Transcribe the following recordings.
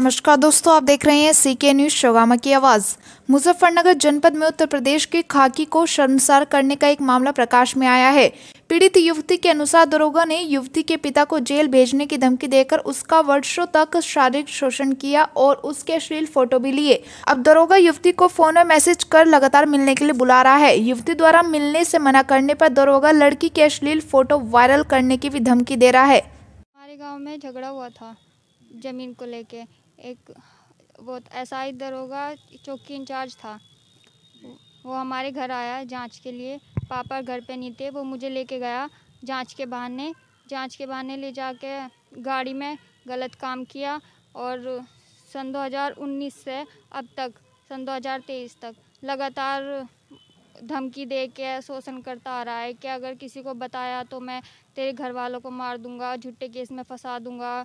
नमस्कार दोस्तों, आप देख रहे हैं सीके न्यूज शोगामा की आवाज। मुजफ्फरनगर जनपद में उत्तर प्रदेश की खाकी को शर्मसार करने का एक मामला प्रकाश में आया है। पीड़ित युवती के अनुसार दरोगा ने युवती के पिता को जेल भेजने की धमकी देकर उसका वर्षों तक शारीरिक शोषण किया और उसके अश्लील फोटो भी लिए। अब दरोगा युवती को फोन में मैसेज कर लगातार मिलने के लिए बुला रहा है। युवती द्वारा मिलने से मना करने पर दरोगा लड़की के अश्लील फोटो वायरल करने की भी धमकी दे रहा है। हमारे गांव में झगड़ा हुआ था ज़मीन को लेके। एक वो एसआई दरोगा चौकी इंचार्ज था, वो हमारे घर आया जांच के लिए। पापा घर पे नहीं थे, वो मुझे लेके गया जांच के बहाने ले जाके गाड़ी में गलत काम किया। और सन 2019 से अब तक सन 2023 तक लगातार धमकी दे के शोषण करता आ रहा है कि अगर किसी को बताया तो मैं तेरे घर वालों को मार दूंगा, झूठे केस में फंसा दूंगा।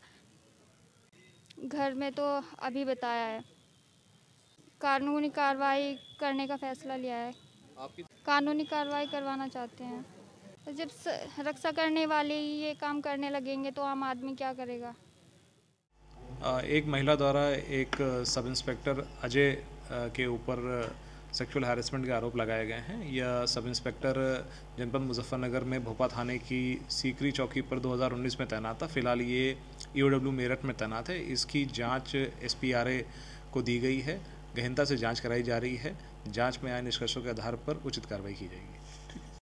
घर में तो अभी बताया है, कानूनी कार्रवाई करने का फैसला लिया है। कानूनी कार्रवाई करवाना चाहते हैं। तो जब रक्षा करने वाले ही ये काम करने लगेंगे तो आम आदमी क्या करेगा। एक महिला द्वारा एक सब इंस्पेक्टर अजय के ऊपर सेक्सुअल हैरेसमेंट के आरोप लगाए गए हैं। यह सब इंस्पेक्टर जनपद मुजफ्फरनगर में भोपा थाने की सीकरी चौकी पर 2019 में तैनात था। फिलहाल ये ईओडब्ल्यू मेरठ में तैनात है। इसकी जांच एसपीआरए को दी गई है। गहनता से जांच कराई जा रही है। जांच में आए निष्कर्षों के आधार पर उचित कार्रवाई की जाएगी।